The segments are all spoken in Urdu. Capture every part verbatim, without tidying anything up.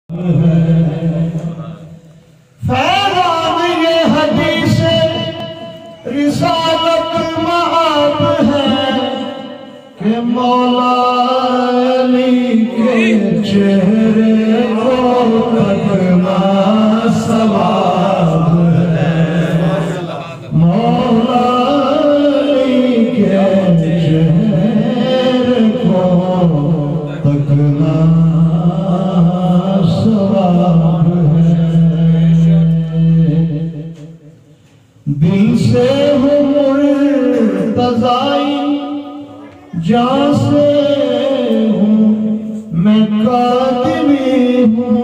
فیضان یہ حدیث رسالت معاب ہے کہ مولا علی کے چہرے کو تکنا ثواب ہے، مولا علی کے چہرے کو تکنا ثواب ہے۔ دل سے ہوں مرتضائی، جان سے ہوں میں قادمی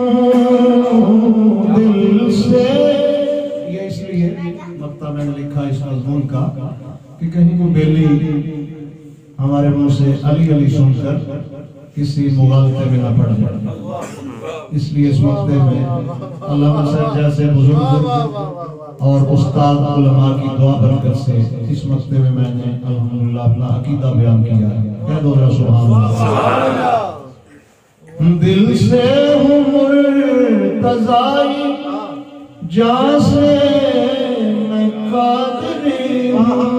ہوں، دل سے۔ یہ اس لیے مقطع میں نے لکھا اس مضمون کا کہ کہیں کو بیلی ہمارے منہ سے علی علی سن کر کسی مغالطے میں نہ پڑ پڑ، اس لیے اس مقطع میں علامہ صاحب جیسے بزرگ اور استاد علماء کی دعا برکت سے اس مقطع میں میں نے الحمدللہ اپنا عقیدہ بیان کیا ہے۔ کہہ دو رہا سبحان اللہ۔ دل سے ہوں مرتضائی، جان سے میں قادری ہوں،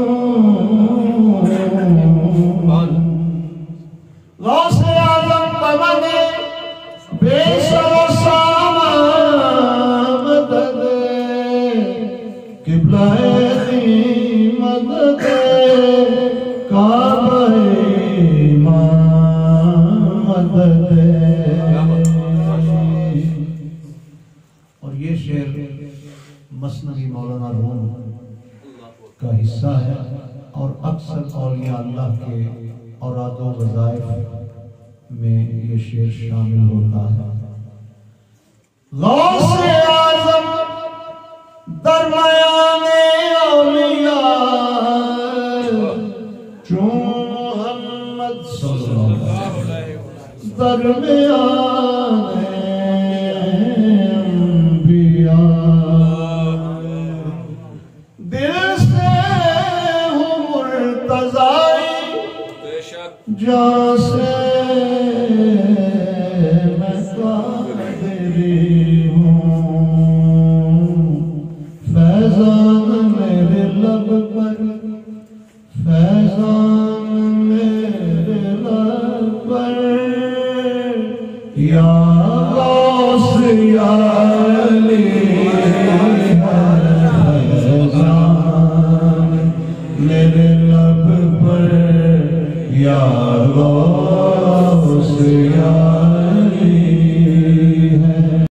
غوث اعظم بمدے بے سر و سامان مدد، قبلہ دی مدد، کعبہ ایمان مدد۔ اور یہ شعر مثنوی مولانا روم کا حصہ ہے اور اکثر اولیاء اللہ کے اوراد و وظائف میں یہ شعر شامل ہوتا ہے۔ غوث اعظم درمیان اولیاء، چون محمد صلی اللہ علیہ وسلم درمیان انبیاء، دل سے ہوں مرتضائی، جان سے میں قادری